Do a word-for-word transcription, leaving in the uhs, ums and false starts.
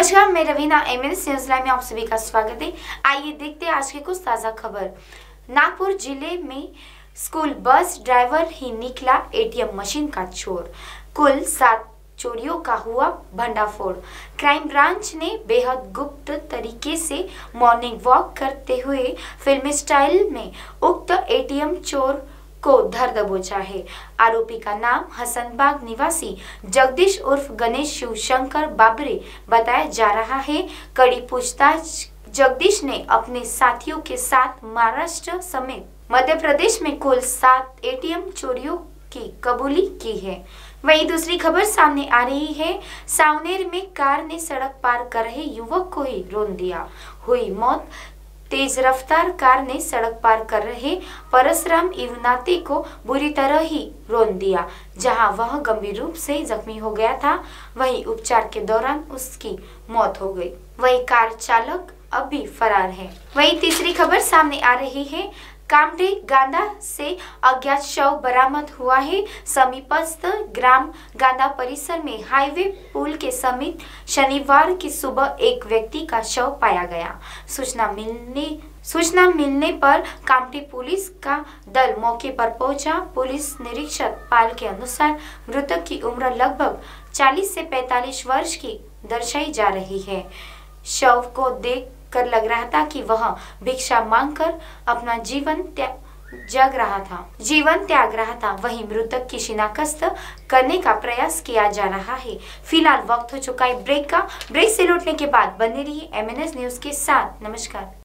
नमस्कार, मैं Raveena MNS news live में आप सभी का स्वागत है। आइए देखते हैं आज की कुछ ताज़ा खबर। नागपुर जिले में स्कूल बस ड्राइवर ही निकला एटीएम मशीन का चोर। कुल सात चोरियों का हुआ भंडाफोड़। क्राइम ब्रांच ने बेहद गुप्त तरीके से मॉर्निंग वॉक करते हुए फिल्मी स्टाइल में उक्त एटीएम चोर को धर दबोचा है। आरोपी का नाम हसनबाग निवासी जगदीश उर्फ गणेश शिवशंकर बाबरे बताया जा रहा है। कड़ी पूछताछ जगदीश ने अपने साथियों के साथ महाराष्ट्र समेत मध्य प्रदेश में कुल सात एटीएम चोरियों की कबूली की है। वहीं दूसरी खबर सामने आ रही है। सावनेर में कार ने सड़क पार कर रहे युवक को ही रौंद दिया, हुई मौत। तेज रफ्तार कार ने सड़क पार कर रहे परसराम इवनाते को बुरी तरह ही रौंद दिया। जहां वह गंभीर रूप से जख्मी हो गया था, वहीं उपचार के दौरान उसकी मौत हो गई। वहीं कार चालक अब भी फरार है। वहीं तीसरी खबर सामने आ रही है। कामटे गांदा से अज्ञात शव बरामद हुआ है। समीपस्थ ग्राम गांदा परिसर में हाईवे पुल के समीप शनिवार की सुबह एक व्यक्ति का शव पाया गया। सूचना मिलने सूचना मिलने पर कामटी पुलिस का दल मौके पर पहुंचा। पुलिस निरीक्षक पाल के अनुसार मृतक की उम्र लगभग चालीस से पैंतालीस वर्ष की दर्शाई जा रही है। शव को देख कर लग रहा था कि वह भिक्षा मांगकर अपना जीवन त्याग जग रहा था जीवन त्याग रहा था। वहीं मृतक की शिनाख्त करने का प्रयास किया जा रहा है। फिलहाल वक्त हो चुका है ब्रेक का। ब्रेक से लौटने के बाद बने रहिए एमएनएस न्यूज के साथ। नमस्कार।